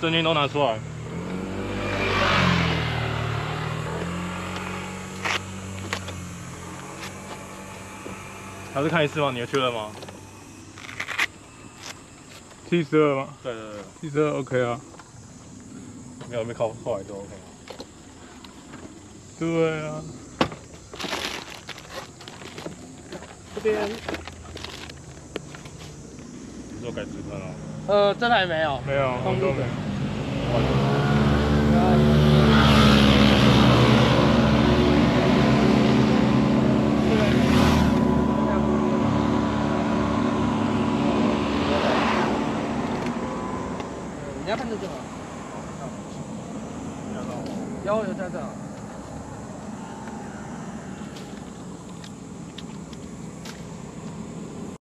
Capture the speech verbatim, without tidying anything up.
证件都拿出来。还是看一次吗？你有确认吗？ 七十二吗？ 对对对， 七十二 OK 啊。 没有没考后来就 OK。 对啊。 这边。 你说改时分了？ 呃，这台没有。 没有，我都没有。 你要看这个吗？有有驾照。